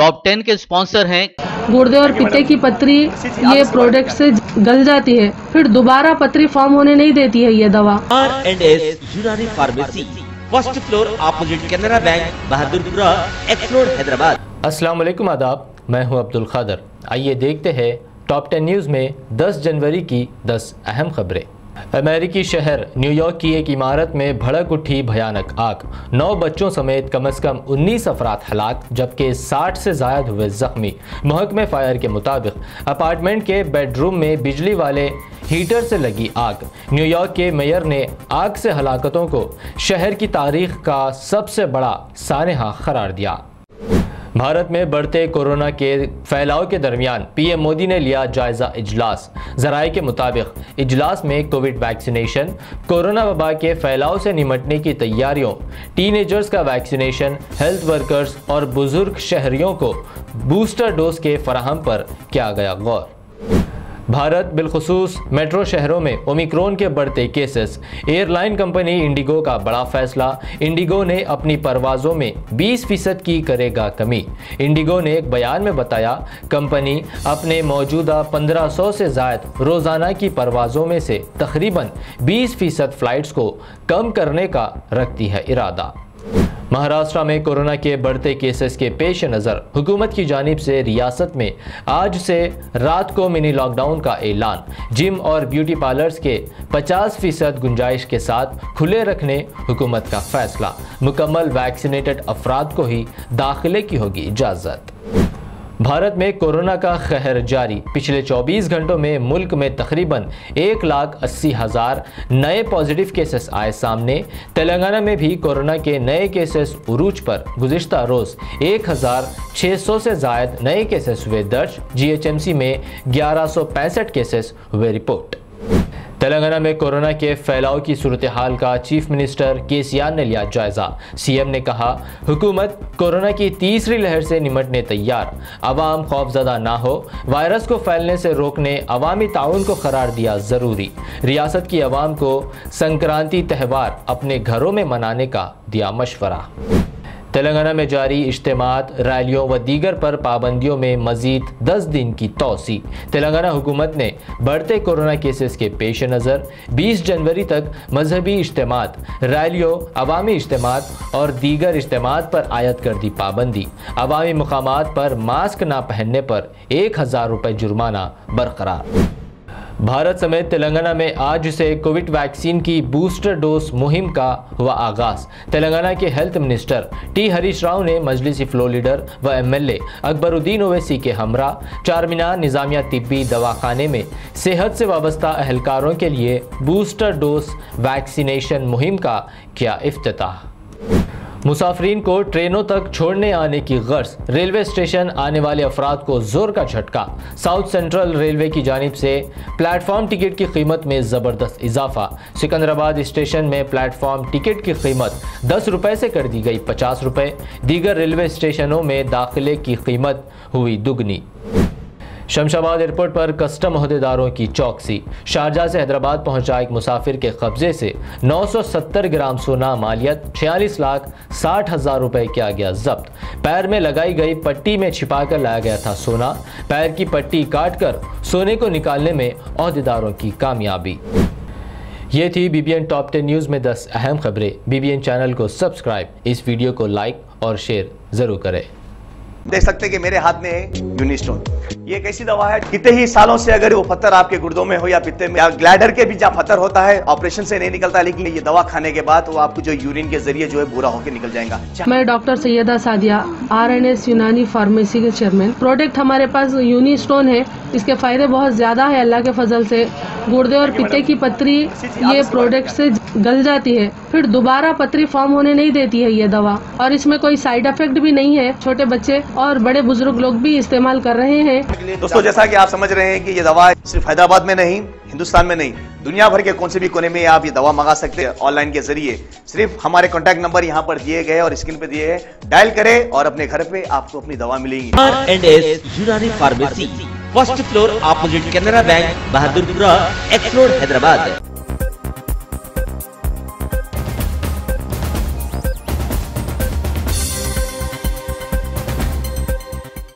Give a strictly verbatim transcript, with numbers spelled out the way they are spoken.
Top ten के sponsor हैं। गुर्दे और पित्ते की पथरी ये प्रोडक्ट से गल जाती है, फिर दोबारा पथरी फॉर्म होने नहीं देती है ये दवा। R and S Unani pharmacy, first floor opposite Canara bank, Bahadurpura, X road, Hyderabad. अस्सलाम वालेकुम, आदाब। मैं हूं अब्दुल खादर। आइए देखते हैं टॉप टेन न्यूज़ में दस जनवरी की दस अहम खबरें। अमेरिकी शहर न्यूयॉर्क की एक इमारत में भड़क उठी भयानक आग। नौ बच्चों समेत कम से कम उन्नीस अफराद हलाक, जबकि साठ से ज़ायद हुए जख्मी। महकमे फायर के मुताबिक अपार्टमेंट के बेडरूम में बिजली वाले हीटर से लगी आग। न्यूयॉर्क के मेयर ने आग से हलाकतों को शहर की तारीख का सबसे बड़ा सानहा करार दिया। भारत में बढ़ते कोरोना के फैलाव के दरमियान पीएम मोदी ने लिया जायजा इजलास। जराये के मुताबिक इजलास में कोविड वैक्सीनेशन, कोरोना वबा के फैलाव से निमटने की तैयारियों, टीनेजर्स का वैक्सीनेशन, हेल्थ वर्कर्स और बुजुर्ग शहरियों को बूस्टर डोज के फराहम पर किया गया गौर। भारत बिलखुसूस मेट्रो शहरों में ओमिक्रॉन के बढ़ते केसेस। एयरलाइन कंपनी इंडिगो का बड़ा फैसला। इंडिगो ने अपनी परवाज़ों में बीस फीसद की करेगा कमी। इंडिगो ने एक बयान में बताया, कंपनी अपने मौजूदा पंद्रह सौ से ज़ायद रोज़ाना की परवाज़ों में से तकरीबन बीस फीसद फ़्लाइट्स को कम करने का रखती है इरादा। महाराष्ट्र में कोरोना के बढ़ते केसेस के पेश नज़र हुकूमत की जानिब से रियासत में आज से रात को मिनी लॉकडाउन का ऐलान। जिम और ब्यूटी पार्लर्स के पचास फीसद गुंजाइश के साथ खुले रखने हुकूमत का फैसला। मुकम्मल वैक्सीनेटेड अफराद को ही दाखिले की होगी इजाज़त। भारत में कोरोना का कहर जारी। पिछले चौबीस घंटों में मुल्क में तकरीबन एक लाख अस्सी हज़ार नए पॉजिटिव केसेस आए सामने। तेलंगाना में भी कोरोना के नए केसेस उरूज पर। गुज़िश्ता रोज़ एक हज़ार छः सौ से ज़ायद नए केसेस हुए दर्ज। जीएचएमसी में ग्यारह सौ पैंसठ केसेस हुए रिपोर्ट। तेलंगाना में कोरोना के फैलाव की सूरत हाल का चीफ मिनिस्टर केसीआर ने लिया जायजा। सीएम ने कहा, हुकूमत कोरोना की तीसरी लहर से निमटने तैयार। अवाम खौफजदा ना हो। वायरस को फैलने से रोकने अवामी ताउन को करार दिया ज़रूरी। रियासत की अवाम को संक्रांति त्यौहार अपने घरों में मनाने का दिया मशवरा। तेलंगाना में जारी इज्तिमात, रैलियों व दीगर पर पाबंदियों में मजीद दस दिन की तौसी। तेलंगाना हुकूमत ने बढ़ते कोरोना केसेस के पेश नज़र बीस जनवरी तक मजहबी इज्तिमात, रैलियों, अवामी इज्तिमात और दीगर इज्तिमात पर आयद कर दी पाबंदी। अवामी मुकामात पर मास्क ना पहनने पर एक हज़ार रुपये जुर्माना बरकरार। भारत समेत तेलंगाना में आज से कोविड वैक्सीन की बूस्टर डोज मुहिम का हुआ आगाज। तेलंगाना के health minister T Harish Rao ने मजलिसी फ्लोर लीडर व एमएलए अकबरुद्दीन ओवैसी के हमरा चारमीनार निज़ामिया तिब्बी दवाखाने में सेहत से वाबस्ता अहलकारों के लिए बूस्टर डोज वैक्सीनेशन मुहिम का किया इफ्तिताह। मुसाफरीन को ट्रेनों तक छोड़ने आने की गर्ज। रेलवे स्टेशन आने वाले अफराद को जोर का झटका। साउथ सेंट्रल रेलवे की जानिब से प्लेटफॉर्म टिकट की कीमत में ज़बरदस्त इजाफा। सिकंदराबाद स्टेशन में प्लेटफॉर्म टिकट की कीमत दस रुपये से कर दी गई पचास रुपये। दीगर रेलवे स्टेशनों में दाखिले की कीमत हुई दुगनी। शमशाबाद एयरपोर्ट पर कस्टम अहदेदारों की चौकसी। शारजाह से हैदराबाद पहुंचा एक मुसाफिर के कब्जे से नौ सौ सत्तर ग्राम सोना मालियत छियालीस लाख साठ हज़ार रुपये किया गया जब्त। पैर में लगाई गई पट्टी में छिपा कर लाया गया था सोना। पैर की पट्टी काटकर सोने को निकालने में अहदेदारों की कामयाबी। ये थी बीबीएन टॉप टेन न्यूज़ में दस अहम खबरें। बीबीएन चैनल को सब्सक्राइब, इस वीडियो को लाइक और शेयर ज़रूर करें। देख सकते हैं कि मेरे हाथ में है यूनिस्टोन। ये एक ऐसी दवा है, कितने ही सालों से अगर वो पत्थर आपके गुर्दों में हो या पित्ते में या ग्लैडर के भी जहाँ पत्थर होता है, ऑपरेशन से नहीं निकलता, लेकिन ये दवा खाने के बाद वो आपको जो यूरिन के जरिए जो है बुरा होकर निकल जाएगा। मैं doctor Syeda Sadia, R N S Unani pharmacy के चेयरमैन। प्रोडक्ट हमारे पास यूनिस्टोन है। इसके फायदे बहुत ज्यादा है अल्लाह के फजल से। गुर्दे और पित्ते की पथरी ये प्रोडक्ट से गल जाती है, फिर दोबारा पथरी फॉर्म होने नहीं देती है ये दवा। और इसमें कोई साइड इफेक्ट भी नहीं है। छोटे बच्चे और बड़े बुजुर्ग लोग भी इस्तेमाल कर रहे हैं। दोस्तों, जैसा कि आप समझ रहे हैं कि ये दवा सिर्फ हैदराबाद में नहीं, हिंदुस्तान में नहीं, दुनिया भर के कौन से भी कोने में आप ये दवा मंगा सकते हैं ऑनलाइन के जरिए। सिर्फ हमारे कॉन्टैक्ट नंबर यहाँ पर दिए गए और स्क्रीन पे दिए हैं, डायल करें और अपने घर पे आपको अपनी दवा मिलेगी। R and S Unani pharmacy, first floor opposite Canara bank, Bahadurpura, X road, Hyderabad.